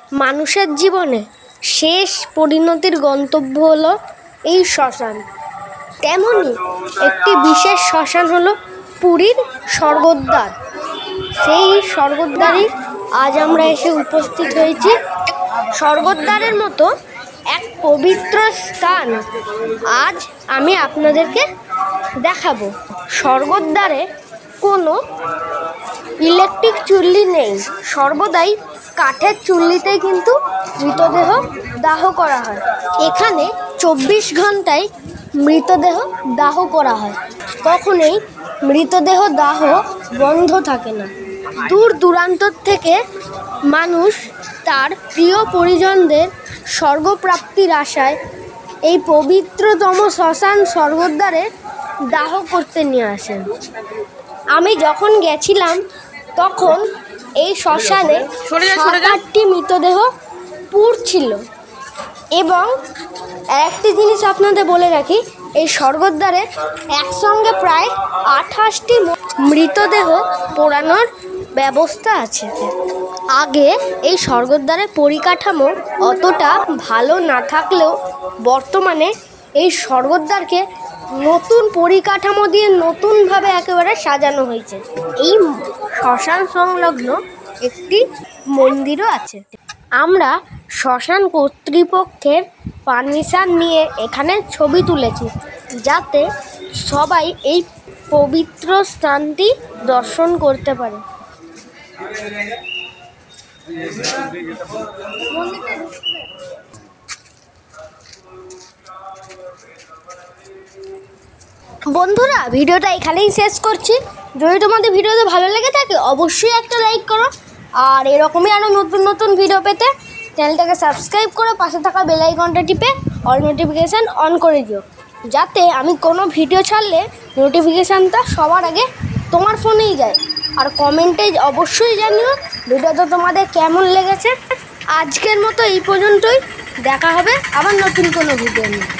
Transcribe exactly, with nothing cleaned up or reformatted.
মানুষের জীবনে শেষ পরিণতির গন্তব্য হলো এই শ্মশান। তেমনই একটি বিশেষ শ্মশান হলো পুরীর স্বর্গদ্বার। সেই স্বর্গদ্বারই আজ আমরা এসে উপস্থিত হয়েছি। স্বর্গদ্বারের মতো এক পবিত্র স্থান আজ আমি আপনাদেরকে দেখাবো। স্বর্গদ্বারে কোনো ইলেকট্রিক চুল্লি নেই, সর্বদাই কাঠের চুল্লিতেই কিন্তু মৃতদেহ দাহ করা হয়। এখানে চব্বিশ ঘন্টায় মৃতদেহ দাহ করা হয়, কখনোই মৃতদেহ দাহ বন্ধ থাকে না। দূর দূরান্ত থেকে মানুষ তার প্রিয় পরিজনদের স্বর্গপ্রাপ্তির আশায় এই পবিত্রতম শ্মশান স্বর্গদ্বারে দাহ করতে নিয়ে আসেন। আমি যখন গেছিলাম তখন এই শ্মশানে সাত আটটি মৃতদেহ পুড়ছিল। এবং একটি জিনিস আপনাদের বলে রাখি, এই স্বর্গদ্বারে একসঙ্গে প্রায় আঠাশটি মৃতদেহ পোড়ানোর ব্যবস্থা আছে। আগে এই স্বর্গদ্বারের পরিকাঠামো অতটা ভালো না থাকলেও বর্তমানে এই স্বর্গদ্বারকে নতুন পরিকাঠামো দিয়ে নতুনভাবে একেবারে সাজানো হয়েছে। এই শ্মশান সংলগ্ন একটি মন্দিরও আছে। আমরা শ্মশান কর্তৃপক্ষের পারমিশন নিয়ে এখানে ছবি তুলেছি, যাতে সবাই এই পবিত্র স্থানটি দর্শন করতে পারে। বন্ধুরা, ভিডিওটা এখানেই শেষ করছি। যদি তোমাদের ভিডিওতে ভালো লেগে থাকে অবশ্যই একটা লাইক করো, আর এরকমই আরও নতুন নতুন ভিডিও পেতে চ্যানেলটাকে সাবস্ক্রাইব করে পাশে থাকা বেল আইকনটা টিপে অল নোটিফিকেশান অন করে দিও, যাতে আমি কোনো ভিডিও ছাড়লে নোটিফিকেশানটা সবার আগে তোমার ফোনেই যায়। আর কমেন্টে অবশ্যই জানিও ভিডিওটা তোমাদের কেমন লেগেছে। আজকের মতো এই পর্যন্তই, দেখা হবে আবার নতুন কোনো ভিডিও নিয়ে।